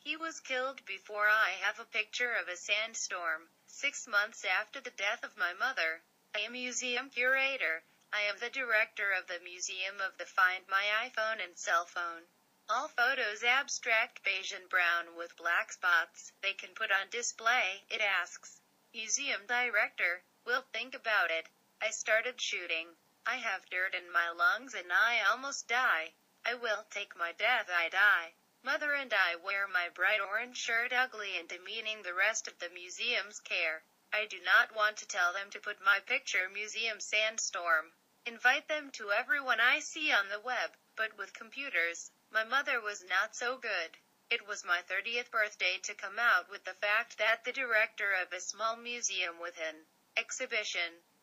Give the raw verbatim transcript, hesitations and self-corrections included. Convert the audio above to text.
He was killed before I have a picture of a sandstorm, six months after the death of my mother. I am museum curator. I am the director of the Museum of the Find My iPhone and Cell Phone. All photos abstract beige and brown with black spots. They can put on display, it asks. Museum director, will think about it. I started shooting. I have dirt in my lungs and I almost die. I will take my death, I die. Mother and I wear my bright orange shirt ugly and demeaning the rest of the museum's care. I do not want to tell them to put my picture museum sandstorm. Invite them to everyone I see on the web, but with computers. My mother was not so good. It was my thirtieth birthday to come out with the fact that the director of a small museum with an exhibition